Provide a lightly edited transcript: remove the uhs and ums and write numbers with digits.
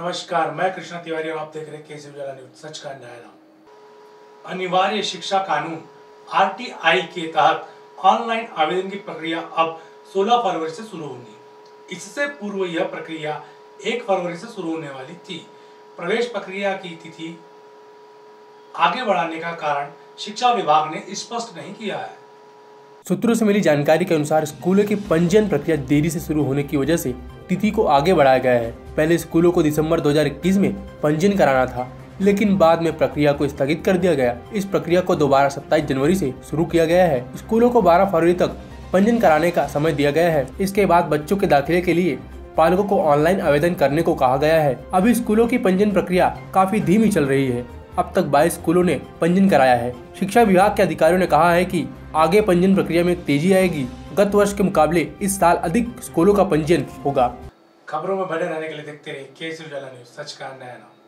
नमस्कार, मैं कृष्णा तिवारी और आप देख रहे हैं केसी उजाला न्यूज, सच का न्याय नाम। अनिवार्य शिक्षा कानून आरटीआई के तहत ऑनलाइन आवेदन की प्रक्रिया अब 16 फरवरी से शुरू होगी। इससे पूर्व यह प्रक्रिया 1 फरवरी से शुरू होने वाली थी। प्रवेश प्रक्रिया की तिथि आगे बढ़ाने का कारण शिक्षा विभाग ने स्पष्ट नहीं किया है। सूत्रों से मिली जानकारी के अनुसार स्कूलों की पंजीयन प्रक्रिया देरी से शुरू होने की वजह से तिथि को आगे बढ़ाया गया है। पहले स्कूलों को दिसंबर 2021 में पंजीयन कराना था, लेकिन बाद में प्रक्रिया को स्थगित कर दिया गया। इस प्रक्रिया को दोबारा 27 जनवरी से शुरू किया गया है। स्कूलों को 12 फरवरी तक पंजीयन कराने का समय दिया गया है। इसके बाद बच्चों के दाखिले के लिए पालकों को ऑनलाइन आवेदन करने को कहा गया है। अभी स्कूलों की पंजीयन प्रक्रिया काफी धीमी चल रही है। अब तक 22 स्कूलों ने पंजीयन कराया है। शिक्षा विभाग के अधिकारियों ने कहा है कि आगे पंजीयन प्रक्रिया में तेजी आएगी। गत वर्ष के मुकाबले इस साल अधिक स्कूलों का पंजीयन होगा। खबरों में बने रहने के लिए देखते रहिए केसी उजाला न्यूज, सच का न्याय नाम।